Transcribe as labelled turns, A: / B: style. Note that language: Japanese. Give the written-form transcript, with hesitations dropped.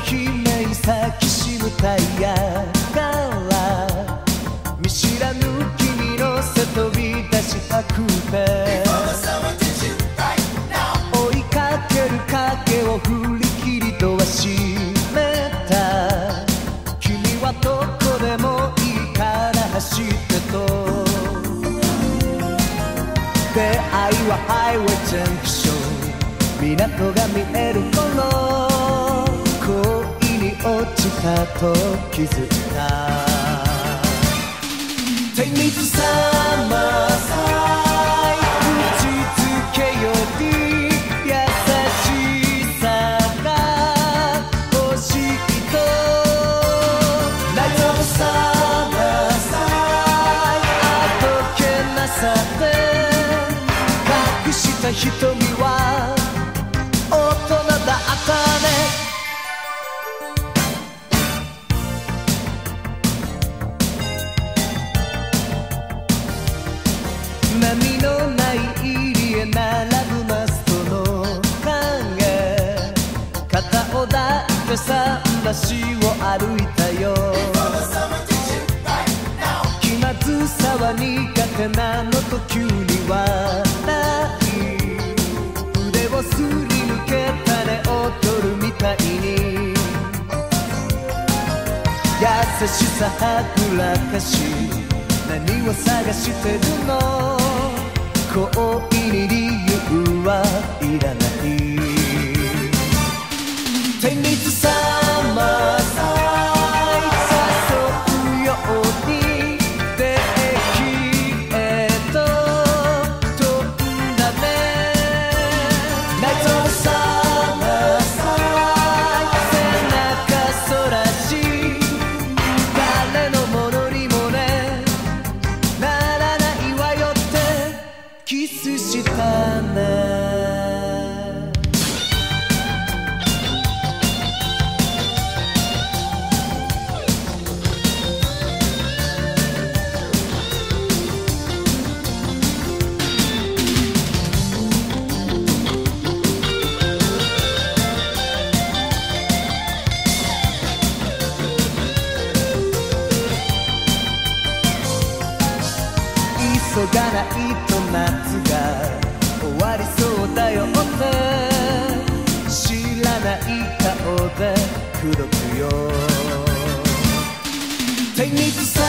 A: 悲鳴咲きしむタイヤから見知らぬ君の背飛び出し運べ追いかける影を振り切りドア閉めた君はどこでもいいから走ってと出会いはハイウェイジャンクション港が見える頃恋に落ちたと気づいた天日さまさい打ちつけより優しさが欲しいとライトのさまさいあどけなさで隠した瞳は大人だったね波のない入りへ並ぶマストの影肩を抱いて桟橋を歩いたよ気まずさは苦手なのと急にはない腕をすり抜けたね踊るみたいに優しさはぐらかし何を探してるの恋に理由はいらない天日さまさい誘うようにできへと飛んだねナイトさまさい背中そらし誰のものにもねならないわよってキスしたね急がないと夏が終わりそうだよって知らない顔で口説くよ天日さ